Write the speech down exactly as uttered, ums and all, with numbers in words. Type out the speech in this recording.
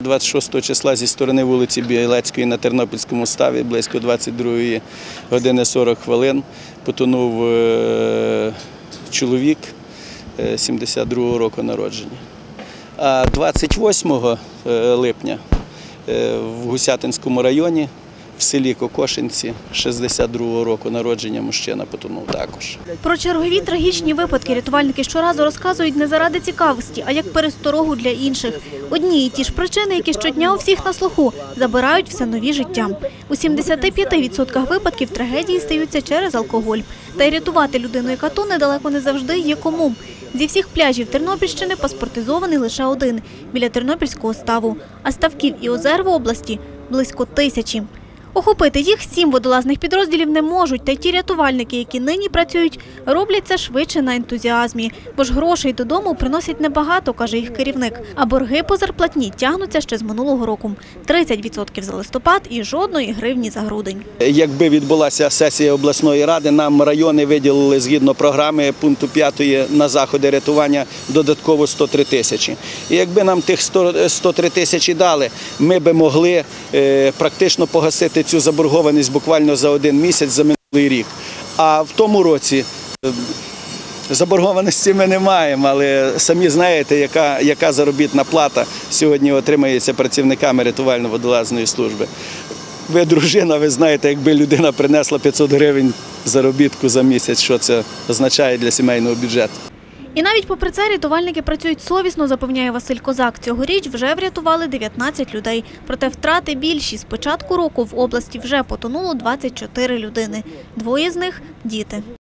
двадцять шостого числа зі сторони вулиці Білецької на Тернопільському ставі близько двадцять другої години сорок хвилин потонув чоловік сімдесят другого року народження. А двадцять восьмого липня в Гусятинському районі в селі Кокошинці шістдесят другого року народження мужчина потонув також. Про чергові трагічні випадки рятувальники щоразу розказують не заради цікавості, а як пересторогу для інших. Одні і ті ж причини, які щодня у всіх на слуху, забирають все нові життя. У сімдесяти п'яти відсотках випадків трагедії стаються через алкоголь. Та й рятувати людину, яка тоне, далеко не завжди є кому. Зі всіх пляжів Тернопільщини паспортизований лише один – біля Тернопільського ставу. А ставків і озер в області – близько тисячі. Охопити їх сім водолазних підрозділів не можуть, та й ті рятувальники, які нині працюють, роблять це швидше на ентузіазмі. Бо ж грошей додому приносять небагато, каже їх керівник. А борги по зарплатні тягнуться ще з минулого року. тридцять відсотків за листопад і жодної гривні за грудень. Якби відбулася сесія обласної ради, нам райони виділили згідно програми пункту п'ятої на заходи рятування додатково сто три тисячі. І якби нам тих сто три тисячі дали, ми би могли практично погасити цю заборгованість буквально за один місяць, за минулий рік. А в тому році заборгованості ми не маємо, але самі знаєте, яка, яка заробітна плата сьогодні отримується працівниками рятувально-водолазної служби. Ви дружина, ви знаєте, якби людина принесла п'ятсот гривень заробітку за місяць, що це означає для сімейного бюджету. І навіть попри це рятувальники працюють совісно, запевняє Василь Козак. Цьогоріч вже врятували дев'ятнадцять людей. Проте втрати більші. З початку року в області вже потонуло двадцять чотири людини. Двоє з них – діти.